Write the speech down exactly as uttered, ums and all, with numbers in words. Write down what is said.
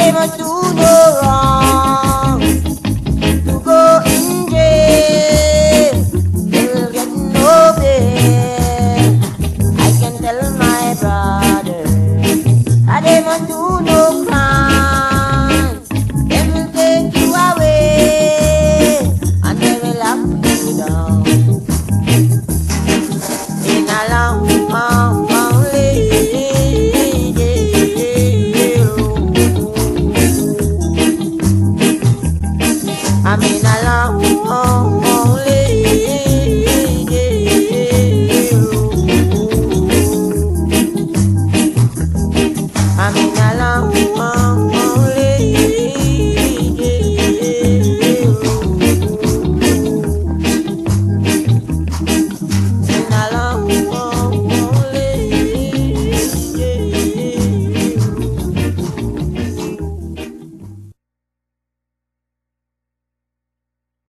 they must do no wrong to go in jail. They'll get no bail. I can tell my brother that they must do no crime. They will take you away and they will lock you down in a long